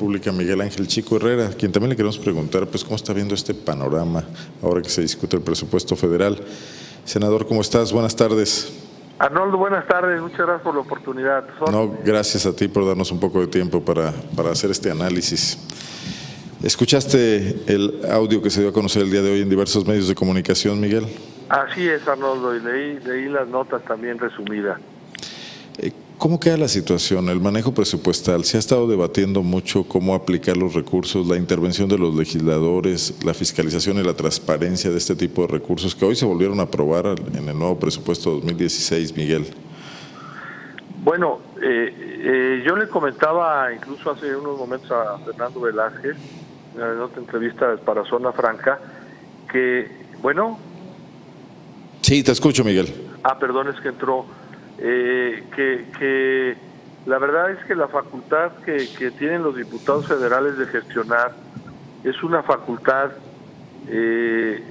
República, Miguel Ángel Chico Herrera, quien también le queremos preguntar, pues, cómo está viendo este panorama ahora que se discute el presupuesto federal. Senador, ¿cómo estás? Buenas tardes. Arnoldo, buenas tardes, muchas gracias por la oportunidad. No, gracias a ti por darnos un poco de tiempo para hacer este análisis. ¿Escuchaste el audio que se dio a conocer el día de hoy en diversos medios de comunicación, Miguel? Así es, Arnoldo, y leí las notas también resumidas. ¿Cómo queda la situación? El manejo presupuestal. Se ha estado debatiendo mucho cómo aplicar los recursos, la intervención de los legisladores, la fiscalización y la transparencia de este tipo de recursos que hoy se volvieron a aprobar en el nuevo presupuesto 2016, Miguel. Bueno, yo le comentaba incluso hace unos momentos a Fernando Velázquez, en otra entrevista para Zona Franca, que, bueno... Sí, te escucho, Miguel. Perdón, es que entró... que la verdad es que la facultad que tienen los diputados federales de gestionar es una facultad que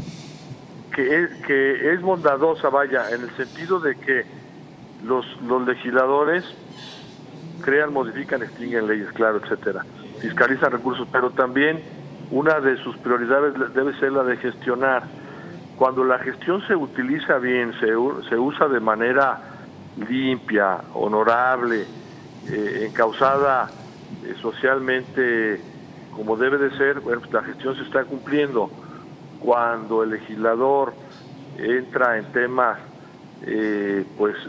es bondadosa, vaya, en el sentido de que los legisladores crean, modifican, extinguen leyes, claro, etcétera, fiscalizan recursos, pero también una de sus prioridades debe ser la de gestionar. Cuando la gestión se utiliza bien, se usa de manera limpia, honorable, encauzada socialmente como debe de ser, bueno, pues la gestión se está cumpliendo. Cuando el legislador entra en temas de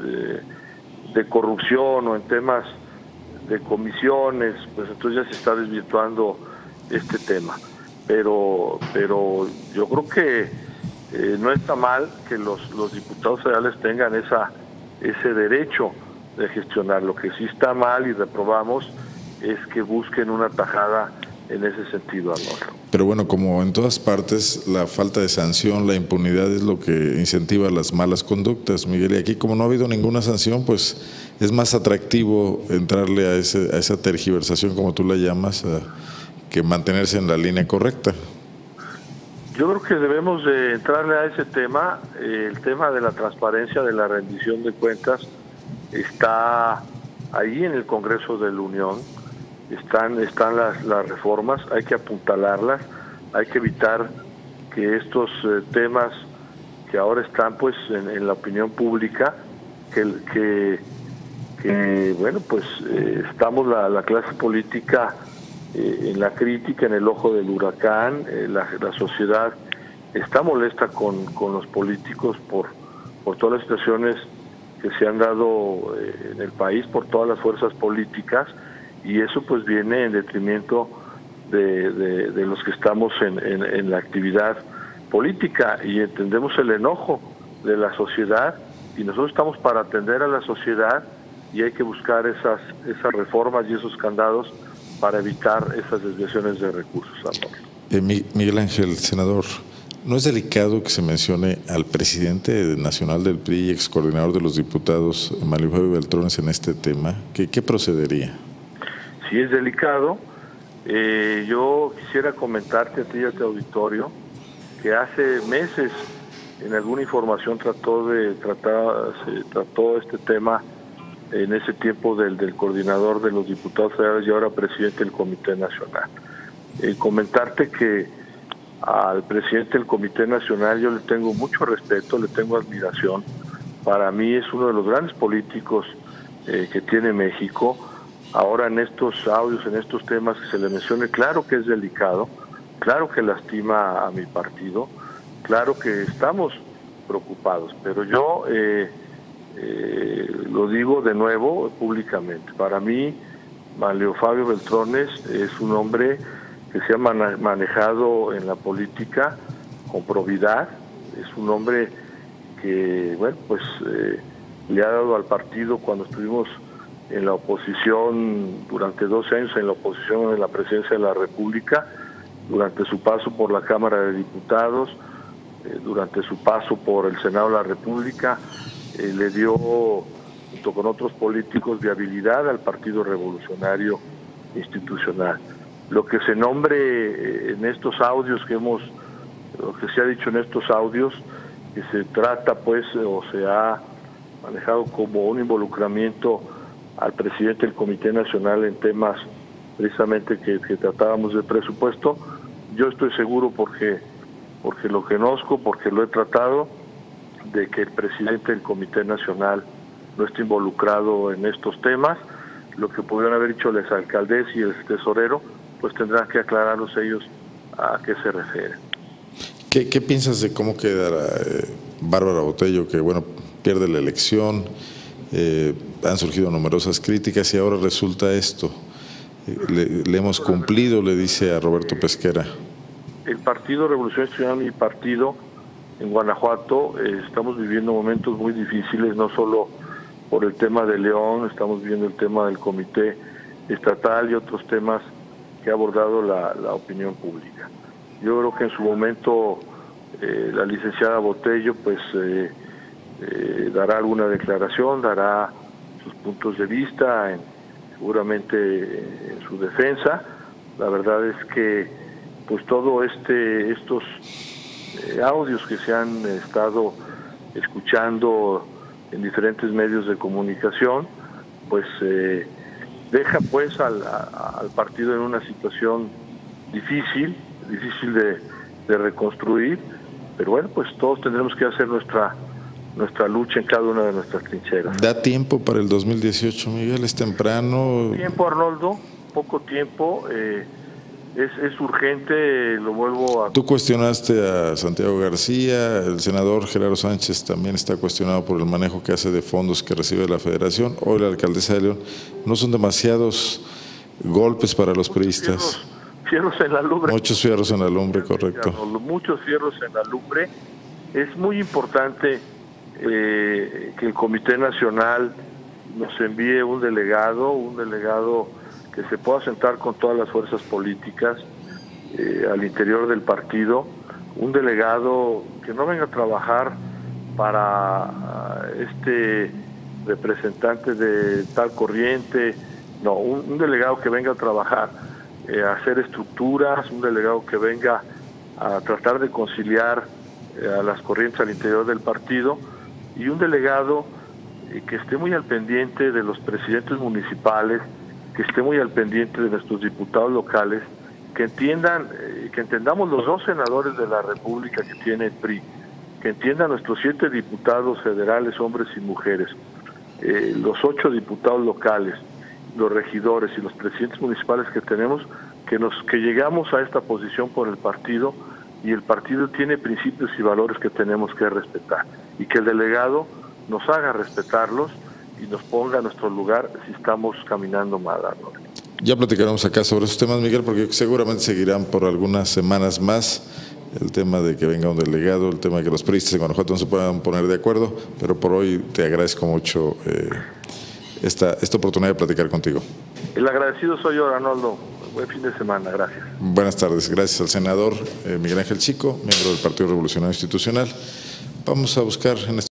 corrupción o en temas de comisiones, pues entonces ya se está desvirtuando este tema. Pero yo creo que no está mal que los diputados federales tengan ese derecho de gestionar. Lo que sí está mal y reprobamos es que busquen una tajada en ese sentido, Arnoldo. Pero bueno, como en todas partes, la falta de sanción, la impunidad es lo que incentiva las malas conductas, Miguel. Y aquí, como no ha habido ninguna sanción, pues es más atractivo entrarle a esa tergiversación, como tú la llamas, que mantenerse en la línea correcta. Yo creo que debemos de entrarle a ese tema. El tema de la transparencia, de la rendición de cuentas, está ahí en el Congreso de la Unión. Están las reformas, hay que apuntalarlas, hay que evitar que estos temas que ahora están pues en la opinión pública, que bueno, pues estamos la clase política en la crítica, en el ojo del huracán. La sociedad está molesta con los políticos por todas las situaciones que se han dado en el país, por todas las fuerzas políticas, y eso pues viene en detrimento de los que estamos en la actividad política, y entendemos el enojo de la sociedad, y nosotros estamos para atender a la sociedad, y hay que buscar esas reformas y esos candados para evitar esas desviaciones de recursos, Miguel Ángel, senador, ¿no es delicado que se mencione al presidente nacional del PRI y ex coordinador de los diputados, Mario Fabio Beltrones, en este tema? ¿Qué procedería? Sí, es delicado. Yo quisiera comentarte a ti y a tu auditorio que hace meses en alguna información se trató este tema en ese tiempo del coordinador de los diputados federales y ahora presidente del Comité Nacional. Comentarte que al presidente del Comité Nacional yo le tengo mucho respeto, le tengo admiración. Para mí es uno de los grandes políticos que tiene México. Ahora en estos audios, en estos temas que se le mencione, claro que es delicado, claro que lastima a mi partido, claro que estamos preocupados, pero yo lo digo de nuevo públicamente. Para mí, Mario Fabio Beltrones es un hombre que se ha manejado en la política con probidad, es un hombre que, bueno, pues le ha dado al partido cuando estuvimos en la oposición durante 12 años, en la oposición en la presidencia de la República, durante su paso por la Cámara de Diputados, durante su paso por el Senado de la República, le dio, junto con otros políticos, viabilidad al Partido Revolucionario Institucional. Lo que se nombre en estos audios lo que se ha dicho en estos audios, que se trata pues, o se ha manejado como un involucramiento al presidente del Comité Nacional en temas precisamente que tratábamos de presupuesto. Yo estoy seguro porque lo conozco, porque lo he tratado, de que el presidente del Comité Nacional no está involucrado en estos temas. Lo que pudieron haber dicho el exalcaldés y el tesorero, pues tendrán que aclararlos ellos a qué se refiere. ¿Qué piensas de cómo quedará Bárbara Botello, que bueno, pierde la elección? Han surgido numerosas críticas y ahora resulta esto. Le hemos cumplido, le dice a Roberto Pesquera. El Partido Revolución Institucional, mi partido, en Guanajuato, estamos viviendo momentos muy difíciles, no solo por el tema de León, estamos viviendo el tema del Comité Estatal y otros temas que ha abordado la opinión pública. Yo creo que en su momento la licenciada Botello pues dará alguna declaración, dará sus puntos de vista, seguramente en su defensa. La verdad es que pues todo estos audios que se han estado escuchando en diferentes medios de comunicación, pues deja pues al partido en una situación difícil de reconstruir, pero bueno, pues todos tendremos que hacer nuestra lucha en cada una de nuestras trincheras. ¿Da tiempo para el 2018, Miguel? ¿Es temprano? Tiempo, Arnoldo, poco tiempo. Es urgente, lo vuelvo a... Tú cuestionaste a Santiago García, el senador Gerardo Sánchez también está cuestionado por el manejo que hace de fondos que recibe la Federación. Hoy la alcaldesa de León. ¿No son demasiados golpes para los priistas? Fierros en la lumbre. Muchos fierros en la lumbre, correcto. Muchos fierros en la lumbre. Es muy importante que el Comité Nacional nos envíe un delegado que se pueda sentar con todas las fuerzas políticas al interior del partido, un delegado que no venga a trabajar para este representante de tal corriente, no, un delegado que venga a trabajar, a hacer estructuras, un delegado que venga a tratar de conciliar a las corrientes al interior del partido, y un delegado que esté muy al pendiente de los presidentes municipales, que esté muy al pendiente de nuestros diputados locales, que entendamos los 2 senadores de la República que tiene el PRI, que entiendan nuestros 7 diputados federales, hombres y mujeres, los 8 diputados locales, los regidores y los presidentes municipales que tenemos, que llegamos a esta posición por el partido, y el partido tiene principios y valores que tenemos que respetar, y que el delegado nos haga respetarlos y nos ponga a nuestro lugar si estamos caminando mal. Ya platicaremos acá sobre esos temas, Miguel, porque seguramente seguirán por algunas semanas más el tema de que venga un delegado, el tema de que los priistas en Guanajuato no se puedan poner de acuerdo, pero por hoy te agradezco mucho esta oportunidad de platicar contigo. El agradecido soy yo, Arnoldo. Buen fin de semana, gracias. Buenas tardes, gracias al senador Miguel Ángel Chico, miembro del Partido Revolucionario Institucional. Vamos a buscar en